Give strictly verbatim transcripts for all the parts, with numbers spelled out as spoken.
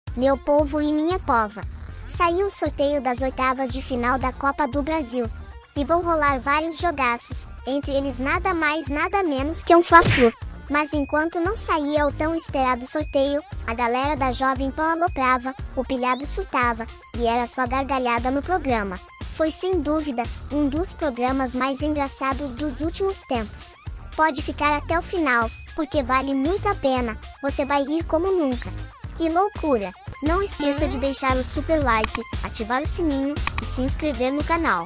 Meu povo e minha pova. Saiu o sorteio das oitavas de final da Copa do Brasil. E vão rolar vários jogaços, entre eles nada mais nada menos que um Fla-Flu. Mas enquanto não saía o tão esperado sorteio, a galera da Jovem Pan aloprava, o pilhado surtava, e era só gargalhada no programa. Foi sem dúvida, um dos programas mais engraçados dos últimos tempos. Pode ficar até o final, porque vale muito a pena, você vai rir como nunca. Que loucura! Não esqueça de deixar o super like, ativar o sininho e se inscrever no canal.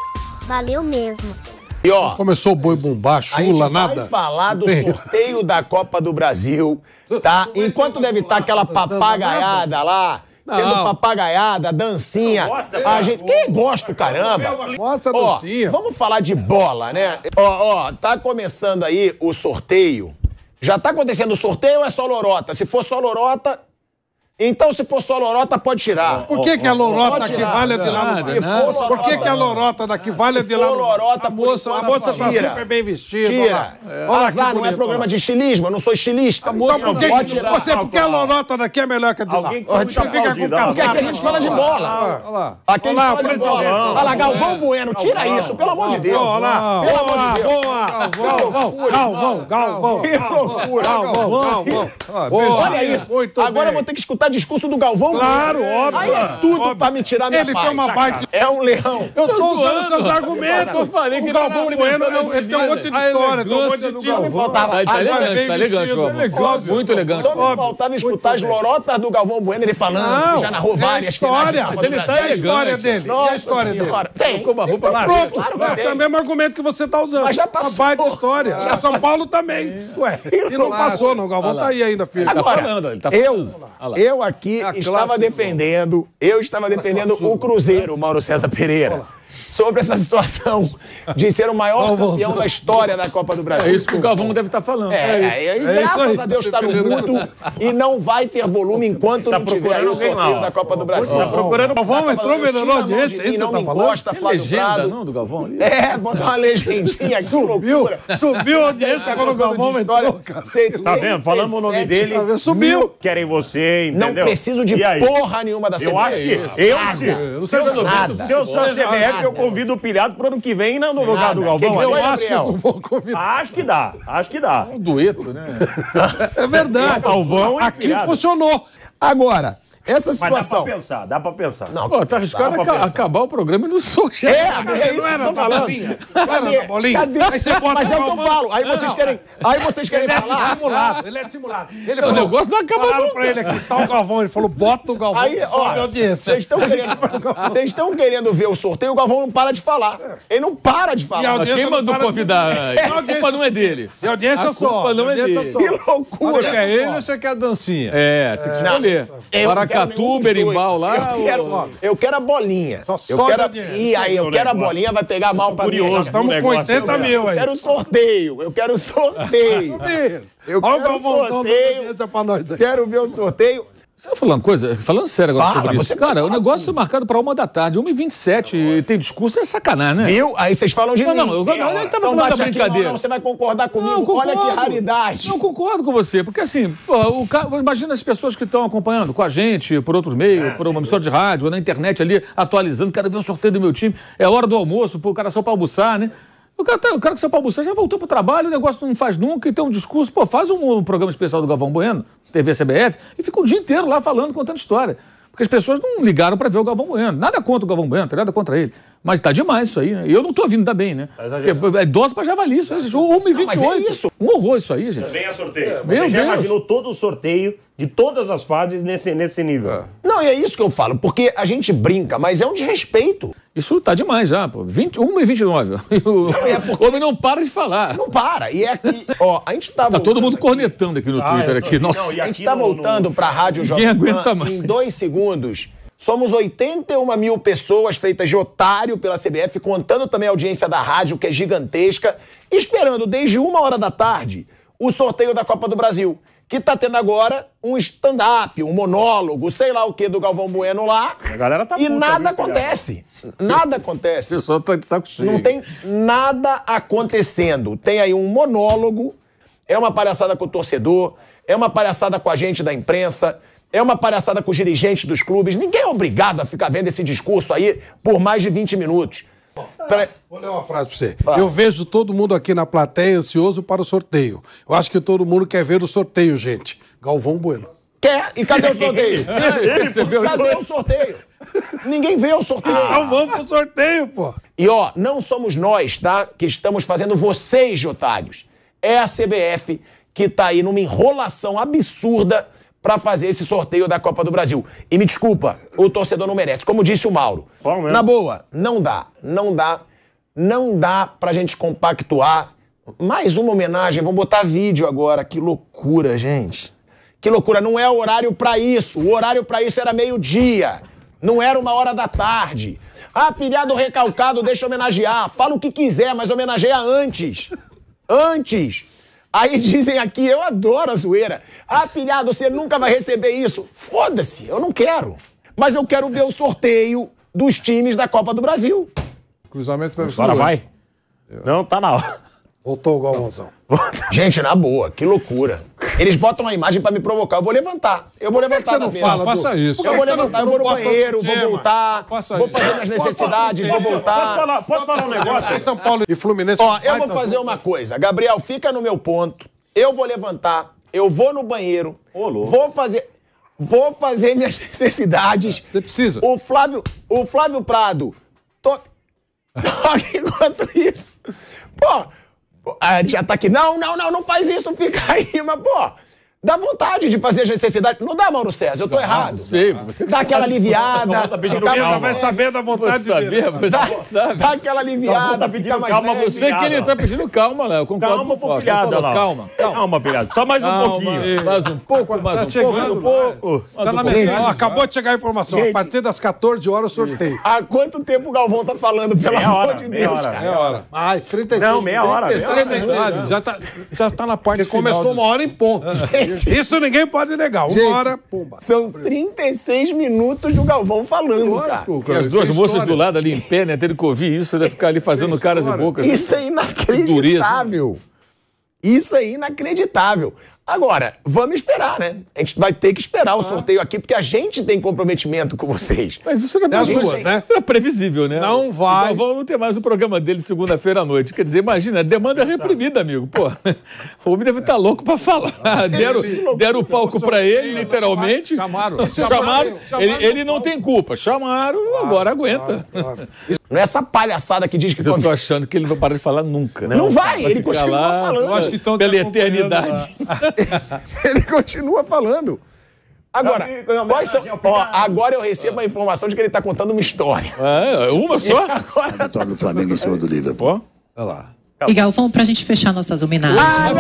Valeu mesmo! E ó, começou o boi bumbá, chula, nada. A gente vai falar do sorteio da Copa do Brasil, tá? Enquanto deve estar aquela papagaiada lá, tendo papagaiada, dancinha. A gente... Quem gosta, caramba? Mostra a dancinha. Ó, vamos falar de bola, né? Ó, ó, tá começando aí o sorteio. Já tá acontecendo o sorteio ou é só lorota? Se for só lorota... Então, se for só lorota, pode tirar. Por que, que a lorota que vale de lá no Se for lorota, Por que, que a lorota daqui vale de lá no lorota, a moça, a moça tá tira. super bem vestida. Tira. Olha Olha lá, lá, não é programa de estilismo, eu não sou estilista. A moça então, por não que, pode tirar. Você, porque a lorota daqui é melhor que a de lá. Alguém que foi Você fica com Porque aqui a gente fala de bola. Olha lá. Aqui a gente fala de bola. Olha lá, Galvão Bueno, tira isso, pelo amor de Deus. Olha lá. Pelo amor de Deus. Galvão, Galvão, Galvão. Que loucura. Galvão, Galvão. Olha isso. Agora eu vou ter que escutar discurso do Galvão. Claro, óbvio. Aí é tudo óbvio. pra me tirar minha Ele paz. tem uma baita... É um leão. Eu tô usando seus argumentos. Eu falei que o Galvão ele Bueno, alimentando ele tem um monte de a história, tem um monte elegância de do time. Galvão. Faltava. Tá elegante, tá elegante, vestido, Galvão. elegante. Muito elegante. Só me faltava escutar as lorotas do Galvão Bueno, ele falando Não, que já narrou várias finais de história. Copa Mas do ele Brasil. tá a história dele. E a Nossa história dele? senhora. Tem. Com uma roupa lá. Pronto, Claro que é tem. o mesmo argumento que você tá usando. Mas já Uma passou. baita história. A São Paulo também. Ué, e não passou, não. O Galvão tá aí ainda, filho. Tá Agora, falando, ele tá eu, falando. eu aqui É a estava classe defendendo, eu estava defendendo o Cruzeiro, Mauro César Pereira, sobre essa situação de ser o maior campeão da história da Copa do Brasil. É isso que o Galvão deve estar falando. É, é, e graças a Deus está no mundo e não vai ter volume enquanto não tiver aí o sorteio da Copa do Brasil. Tá procurando o Galvão, entrou melhorou a audiência, isso não você tá me falando? encosta, Tem Flávio legenda, Prado. não, do Galvão ali? É, botar uma legendinha aqui, Subiu, loucura. subiu a audiência quando o Galvão entrou, cara. Tá vendo? Falamos o nome dele. Tá vendo? Subiu. Querem você, Não entendeu? preciso de E aí? porra nenhuma da C B F. Eu acho que... Eu, se, se, eu, nada. se eu sou a C B F, eu convido o Pilhado pro ano que vem no lugar do Galvão. Quem aí. foi, Eu acho que Gabriel? eles não vão convidar. Acho que dá, acho que dá. Um dueto, né? É verdade. Galvão e Aqui Pilhado. funcionou. Agora, essa Mas dá pra situação... pensar, dá pra pensar. Não, Pô, tá arriscado Dá pra aca- pensar. acabar o programa e não sou chefe. É, é isso que eu tô falando. Não era na bolinha? Cadê? Aí você bota Mas é o que eu Galvão- falo. Aí vocês querem, aí vocês querem Ele é falar... dissimulado, ele é dissimulado. Ele O negócio não acaba falaram nunca. pra ele aqui, tá o Galvão, ele falou, bota o Galvão, Aí, que sobe a ó, audiência. vocês estão querendo, vocês estão querendo ver o sorteio, o Galvão não para de falar. Ele não para de E a falar. audiência Quem não mandou para de- convidar? É, A culpa não é dele. E a audiência A só. culpa não é audiência dele. só. Que loucura. Quer ele ou você quer a dancinha? É, tem que escolher. Eu não quero Paracatu, nenhum dos dois. berimbau lá. Eu quero, ou- eu quero a bolinha. Só eu sobe quero, a audiência. e aí, eu Sobe o quero a negócio. bolinha, vai pegar mal pra mim. curioso. Eu Estamos com negócio, oitenta mil aí. quero sorteio, eu quero sorteio. Eu Olha o quero Galvão dando sorteio, audiência pra nós aí. quero ver o sorteio. Deixa eu falar uma coisa, falando sério agora Fala, sobre você isso. Cara, fala, o negócio é marcado para uma da tarde, uma e vinte e sete, e tem discurso, é sacanagem, né? Viu? Aí vocês falam de Não, mim. não, eu, não, eu nem tava Então falando da bate aqui, brincadeira. não, não, você vai concordar comigo. Não, eu Olha que concordo. raridade. Não, eu concordo com você, porque assim, pô, o ca... imagina as pessoas que estão acompanhando com a gente, por outros meios, por uma emissora de rádio, ou na internet ali, atualizando, quero ver o sorteio do meu time, é hora do almoço, pô, o cara só para almoçar, né? O cara, tá, o cara que saiu para almoçar já voltou pro trabalho, o negócio não faz nunca, e tem um discurso, pô, faz um, um programa especial do Galvão Bueno, T V C B F, e fica o dia inteiro lá falando, contando história. Porque as pessoas não ligaram para ver o Galvão Bueno. Nada contra o Galvão Bueno, não tem nada contra ele. Mas tá demais isso aí, né? E eu não tô ouvindo ainda bem, né? É, é dose pra javali isso aí, gente. uma e vinte e oito. é isso. Um horror isso aí, gente. Também é sorteio. Meu Você já Deus. imaginou todo o sorteio de todas as fases nesse, nesse nível? Não, e é isso que eu falo, porque a gente brinca, mas é um desrespeito. Isso tá demais já, pô. vinte, uma e vinte e nove. E o é porque- homem não para de falar. Não para. E é que, ó, a gente tá Tá todo voltando mundo aqui- cornetando aqui no Ah, Twitter. eu tô- Aqui. não, Nossa. e A aqui gente tá no- voltando no- pra Rádio Jovem Ninguém aguenta Pan mais. em dois segundos. Somos oitenta e uma mil pessoas feitas de otário pela C B F, contando também a audiência da rádio, que é gigantesca, esperando desde uma hora da tarde o sorteio da Copa do Brasil, que tá tendo agora um stand-up, um monólogo, sei lá o que, do Galvão Bueno lá, A galera tá e puta, nada viu, acontece. Nada O acontece. pessoal tá de saco cheio. Não tem nada acontecendo. Tem aí um monólogo, é uma palhaçada com o torcedor, é uma palhaçada com a gente da imprensa, É uma palhaçada com os dirigentes dos clubes. Ninguém é obrigado a ficar vendo esse discurso aí por mais de vinte minutos. Pera... Vou ler uma frase pra você. Fala. Eu vejo todo mundo aqui na plateia ansioso para o sorteio. Eu acho que todo mundo quer ver o sorteio, gente. Galvão Bueno. Quer? E cadê o sorteio? Cadê o sorteio? Ninguém vê o sorteio. Então vamos pro sorteio, pô. E ó, não somos nós, tá? Que estamos fazendo vocês de otários. É a C B F que tá aí numa enrolação absurda pra fazer esse sorteio da Copa do Brasil. E me desculpa, o torcedor não merece. Como disse o Mauro. Na boa, não dá, não dá, não dá pra gente compactuar. Mais uma homenagem, vamos botar vídeo agora. Que loucura, gente. Que loucura, não é horário pra isso. O horário pra isso era meio-dia. Não era uma hora da tarde. Ah, pilhado recalcado, deixa homenagear. Fala o que quiser, mas homenageia antes. Antes. Aí dizem aqui, eu adoro a zoeira. Ah, pilhado, você nunca vai receber isso. Foda-se, eu não quero. Mas eu quero ver o sorteio dos times da Copa do Brasil. Cruzamento vai Agora vai. Não, tá na hora. Voltou o Galvãozão. Gente, na boa, que loucura. Eles botam uma imagem pra me provocar. Eu vou levantar. Eu vou levantar na mesa. Não faça isso. Eu vou levantar, eu vou no banheiro, vou voltar, vou fazer minhas necessidades, vou voltar. Posso falar, posso falar um negócio? São Paulo e Fluminense. Ó, eu vou fazer uma coisa. Gabriel, fica no meu ponto. Eu vou levantar, eu vou no banheiro, vou fazer... Vou fazer minhas necessidades. Você precisa. O Flávio, o Flávio Prado, toque toque enquanto isso. Pô... A gente já tá aqui, não, não, não, não faz isso, fica aí, mas, pô, dá vontade de fazer as necessidades. Não dá, Mauro César, eu tô errado. Não sei, você dá aquela aliviada. Tá pedindo fica, calma. Vai saber da vontade Você dele. sabia, você dá, sabe. dá aquela aliviada, tá pedindo fica mais calma, leve. Eu sei que ele tá pedindo calma, Léo. Eu concordo Calma, com o Fausto. pilhada, Ele falou, lá. Calma, calma. Calma, pilhado. Só mais um Calma, pouquinho. Mais um pouco, mais Tá um chegando, pouco. pouco. Mais Tá um na pouquinho. metade. Ó, acabou de chegar a informação. Gente. A partir das quatorze horas, sorteio. Há quanto tempo o Galvão tá falando, pelo Meia amor hora, de meia Deus, hora. cara? Meia hora. Ai, trinta e seis. Não, meia hora. meia hora. É verdade, já tá, já tá na parte Porque final. começou uma hora em ponto. Isso ninguém pode negar. Uma Gente, hora, pumba. São trinta e seis minutos do Galvão falando, cara. E as duas moças do lado ali em pé, né? Tendo que ouvir isso, deve ficar ali fazendo caras e bocas. Isso é inacreditável. Isso é inacreditável. Agora, vamos esperar, né? A gente vai ter que esperar o sorteio aqui, porque a gente tem comprometimento com vocês. Mas isso era, Das previsível, duas, né? Isso era previsível, né? Não vai. O Galvão não ter mais o programa dele segunda-feira à noite. Quer dizer, imagina, a demanda é reprimida, amigo. Pô, o homem deve estar louco pra falar. Deram, deram o palco pra ele, literalmente. Chamaram. Chamaram. Ele, ele não tem culpa. Chamaram, agora aguenta. Não é essa palhaçada que diz que... Eu tô achando que ele não vai parar de falar nunca. Não vai, ele ficar continua lá, falando. eu acho que tão pela eternidade. Ele continua falando. Agora, quais são... Ó, agora eu recebo a informação de que ele tá contando uma história. É, uma só? Agora... A vitória do Flamengo em cima do Liverpool. Olha lá. E Galvão, pra gente fechar nossas homenagens. Ah,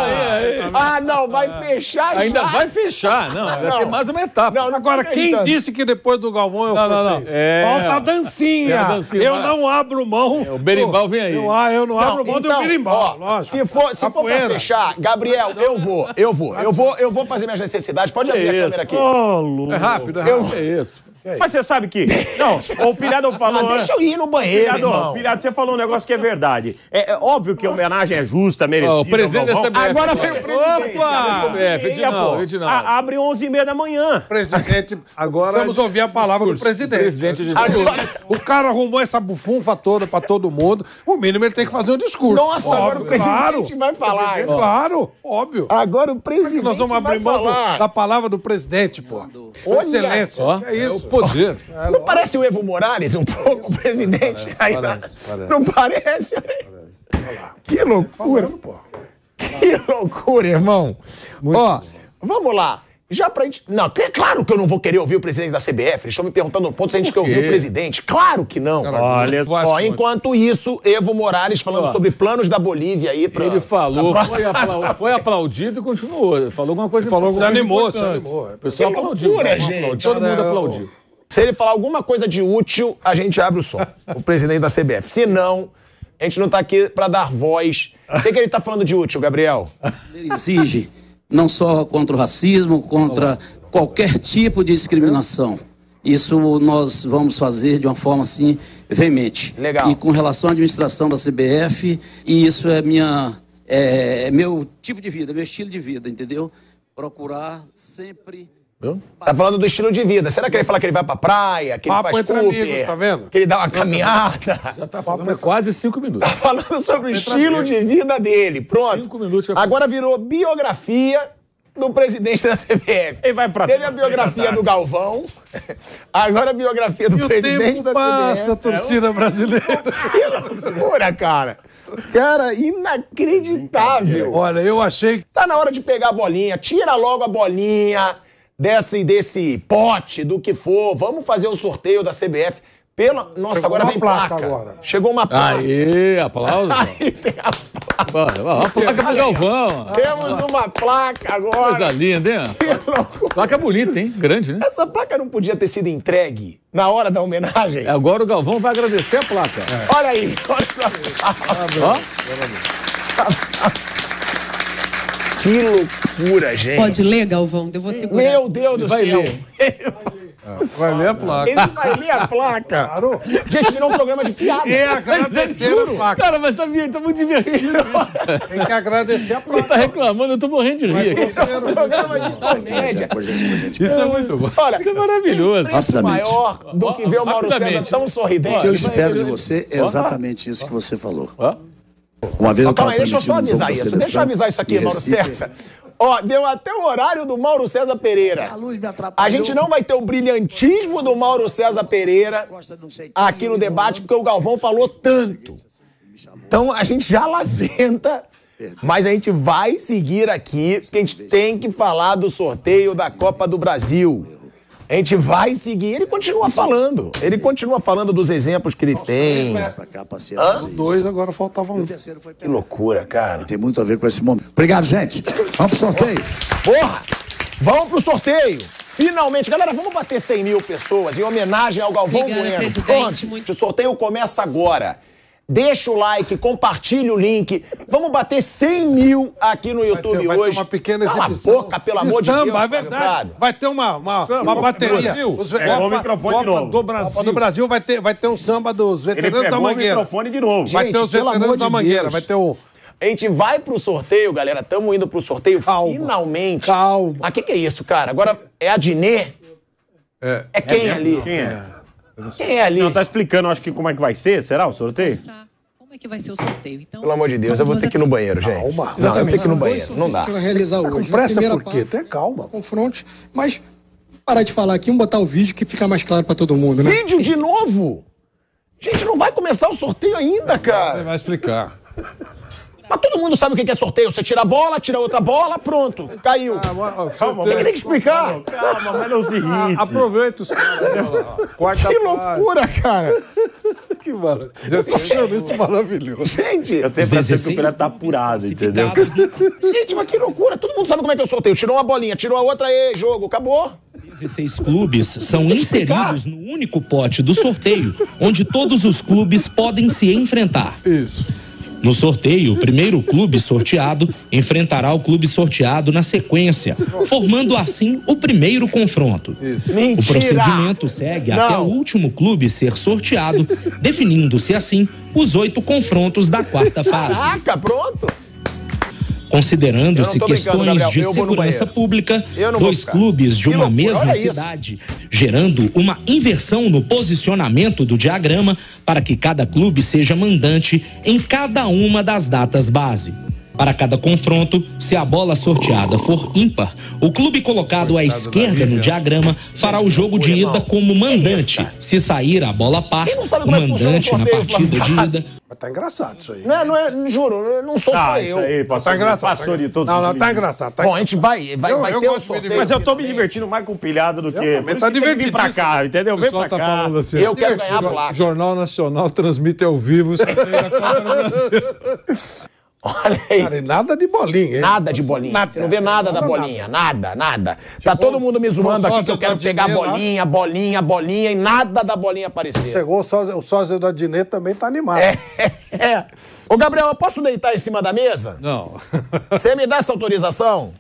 não! Ah, não, vai fechar Ainda já. vai fechar, não. Vai ter mais uma etapa. Não, não Agora, tô quem acreditando. disse que depois do Galvão é o Não, não, sorteio? não. É. Falta a dancinha. Tem a dancinha, Eu vai. não abro mão. É, o berimbau vem aí. Eu, ah, eu não, Não, abro mão então, do berimbau. ó, Lógico. se for, se for pra Capoeira. fechar, Gabriel, eu vou, eu vou, eu vou, eu vou fazer minhas necessidades. Pode abrir a isso? câmera aqui. Ô, Lu. É rápido, é Eu- rápido. É isso. Mas você sabe que... Não, o Pilhado falou... Ah, deixa eu ir no banheiro, Pilhado, irmão. Pilhado, você falou um negócio que é verdade. É, é óbvio que a homenagem é justa, merecida. Ó, o presidente da Galvão. C B F. Agora veio o presidente. Opa! É, Meia, Edinaldo, pô. Edinaldo. A- Abre onze e meia da manhã. Presidente, Agora- vamos ouvir a palavra do presidente. Presidente de Agora- O cara arrumou essa bufunfa toda pra todo mundo. O mínimo ele tem que fazer um discurso. Nossa, agora o presidente claro. vai falar. Presidente, Claro, óbvio. Agora o Como é presidente que nós vamos vai abrir mão do- falar. da palavra do presidente, pô? Olha Excelência. Ó, Que é é o isso? poder. Não parece o Evo Morales um pouco, o presidente? Aí, parece, parece. Não parece? Que loucura. Que loucura, irmão. Ó, vamos lá. Já pra gente... Não, é claro que eu não vou querer ouvir o presidente da C B F. Eles estão me perguntando um ponto se a gente quer ouvir o presidente. Claro que não. Olha, Ó, enquanto isso, Evo Morales falando Ó. sobre planos da Bolívia aí pra... Ele falou, pra foi, próxima- aplau- foi aplaudido e continuou. Falou alguma coisa Falou importante. se animou, se animou. O pessoal Que aplaudiu. loucura, né? gente. Aplaudiu, Todo mundo Cara, aplaudiu. Se ele falar alguma coisa de útil, a gente abre o som. O presidente da C B F. Se não, a gente não tá aqui pra dar voz. O que, que ele tá falando de útil, Gabriel? Ele exige não só contra o racismo, contra qualquer tipo de discriminação. Isso nós vamos fazer de uma forma assim veemente. Legal. E com relação à administração da C B F, e isso é minha é, é meu tipo de vida, meu estilo de vida, entendeu? Procurar sempre Viu? Tá falando do estilo de vida. Será que ele fala que ele vai pra praia, que ele Papo faz entre Cooper, amigos, tá vendo? que ele dá uma caminhada? Já tá falando há quase cinco minutos. Tá falando sobre o estilo de vida dele. Pronto. Cinco minutos já Agora virou biografia do presidente da C B F. Ele vai pra Teve a biografia do Galvão, agora a biografia do E o presidente tempo da passa, C B F. a torcida brasileira. Que loucura, cara. Cara, inacreditável. Olha, eu achei que Tá na hora de pegar a bolinha, tira logo a bolinha desse, desse pote, do que for. Vamos fazer o sorteio da C B F. Pela... Nossa, Chegou agora uma vem placa placa. agora. Chegou uma placa. Aê, aplausos. Aí tem a placa. A placa pro Galvão. Temos uma placa agora. Coisa linda, hein? Que loucura. Placa bonita, hein? Grande, né? Essa placa não podia ter sido entregue na hora da homenagem? Agora o Galvão vai agradecer a placa. Olha aí, olha só. Ó, Que loucura, gente. Pode ler, Galvão? Eu vou segurar. Meu Deus do vai céu. ler. vai ler a placa. Ele vai ler a placa. Claro. Gente, virou um programa de piada. É, Mas é agradecer a juro. placa. Cara, mas tá, vi- tá muito divertido isso. Tem que agradecer a Você tá placa. reclamando, eu tô morrendo de rir aqui. Programa de comédia. Coisa que a gente Isso é muito bom. Olha, Isso é maravilhoso. Isso Rapidamente. maior do que ver o Mauro César Rapidamente. tão sorridente. O que eu espero de você é exatamente isso que você falou. Ó. Uma vez eu Calma estava aí, deixa eu só transmitindo um jogo avisar da isso. seleção. Deixa eu avisar isso aqui, em Mauro Recife. César. Ó, deu até o horário do Mauro César Pereira. A luz me atrapalhou. A gente não vai ter o brilhantismo do Mauro César Pereira aqui no debate, porque o Galvão falou tanto. Então a gente já lamenta, mas a gente vai seguir aqui, porque a gente tem que falar do sorteio da Copa do Brasil. A gente vai seguir. Ele continua falando. Ele continua falando dos exemplos que ele tem. Pra cá, passeio, fazer isso. Dois, agora faltava um. O terceiro foi Que loucura, cara. Tem muito a ver com esse momento. Obrigado, gente. Vamos pro sorteio. Porra! Vamos pro sorteio! Finalmente, galera, vamos bater cem mil pessoas em homenagem ao Galvão Obrigada, Bueno. presidente. Pronto, Muito- o sorteio começa agora. Deixa o like, compartilha o link. Vamos bater cem mil aqui no YouTube ter- vai ter hoje. uma pequena Cala exibição. a boca, pelo amor de samba, Deus, é Fábio verdade. Prado. Vai ter uma, uma, uma bateria. Brasil. Os- Pegou Copa- o microfone de Copa novo. do Brasil. Copa do Brasil vai ter, vai ter um samba dos Ele veteranos da pegou o Mangueira. microfone de novo. Vai Gente, ter os pelo veteranos amor da de Mangueira. Deus. Vai ter o... A gente vai pro sorteio, galera. Estamos indo pro sorteio Calma. finalmente. Calma. Ah, o que, que é isso, cara? Agora é a Dinê? É. É quem ali? Quem é? Quem é ali? Não, tá explicando, acho que como é que vai ser, será o sorteio? Como é que vai ser o sorteio? Então, Pelo amor de Deus, são eu vou duas ter que ir no banheiro, gente. Calma. Não, eu tenho que ir no banheiro. Não dá. A gente vai realizar hoje. Com Na pressa primeira por quê? parte, Tenha calma. confrontos, mas parar de falar aqui, vamos botar o vídeo que fica mais claro pra todo mundo, né? Vídeo de novo? Gente, não vai começar o sorteio ainda, cara. Vai explicar. Mas todo mundo sabe o que é sorteio. Você tira a bola, tira outra bola, pronto. Caiu. Calma, Tem que ter que explicar. Calma, mas não se irrite. Aproveita os caras. Quarta Que loucura, cara. Que maravilha. Isso maravilhoso. Gente, Eu tenho a impressão que o Pelé tá apurado, entendeu? gente, mas que loucura. Todo mundo sabe como é que é o sorteio. Tirou uma bolinha, tirou a outra, aí, jogo, acabou. dezesseis clubes são inseridos no único pote do sorteio, onde todos os clubes podem se enfrentar. Isso. No sorteio, o primeiro clube sorteado enfrentará o clube sorteado na sequência, formando assim o primeiro confronto. Mentira. O procedimento segue Não. até o último clube ser sorteado, definindo-se assim os oito confrontos da quarta fase. Caraca, pronto. Considerando-se Eu não tô brincando, questões Gabriel, de eu vou no segurança banheiro. pública, Eu não vou dois ficar. clubes de Que uma loucura, mesma olha isso. cidade, gerando uma inversão no posicionamento do diagrama para que cada clube seja mandante em cada uma das datas base. Para cada confronto, se a bola sorteada for ímpar, o clube colocado à esquerda no diagrama fará o jogo de ida como mandante. Se sair a bola par, Quem não sabe o como é que funciona o mandante na sorteio, partida de Flávio? ida Mas tá engraçado isso aí. Não é, não é, juro, não sou Ah, só isso eu. aí, passou, Tá engraçado. passou de todos Não, os não, tá limites. engraçado. Tá Bom, a gente vai, vai, Eu- vai eu ter o gosto de sorteio. me Mas eu tô me divertindo mais com pilhada do que... também, Por isso tá que tem que vir pra divertidíssimo. cá, entendeu? O Vem pessoal pra tá cá. falando assim. Eu quero ganhar a O placa. Jornal Nacional transmite ao vivo. Isso aí na Copa do Brasil. Olha aí. Cara, e nada de bolinha, hein? Nada de bolinha. Nada. Você não vê nada da bolinha. Nada, nada. Tá todo mundo me zoando aqui que eu quero pegar bolinha, bolinha, bolinha e nada da bolinha aparecer. Chegou o sósia, o sósia da Dinê também tá animado. É, é. Ô, Gabriel, eu posso deitar em cima da mesa? Não. Você me dá essa autorização?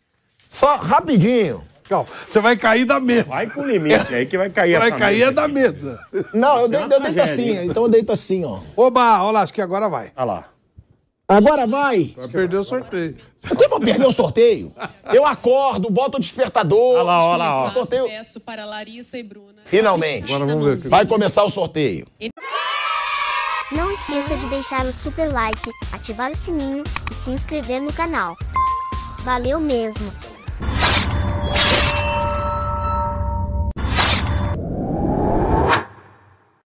Só rapidinho. Calma, você vai cair da mesa. Vai com limite aí que vai cair Você vai essa cair mesa é da aqui. mesa. Não, eu, Isso é deito, uma eu deito tragédia, assim. hein? Então eu deito assim, ó. Oba, olha lá, acho que agora vai. Olha lá. Agora vai. Vai perder o sorteio. Eu tenho que perder o sorteio. Eu acordo, boto o despertador. Olha lá, olha lá. O sorteio. Peço para Larissa e Bruna. Finalmente. Agora vamos ver. Vai começar o sorteio. Não esqueça de deixar o super like, ativar o sininho e se inscrever no canal. Valeu mesmo!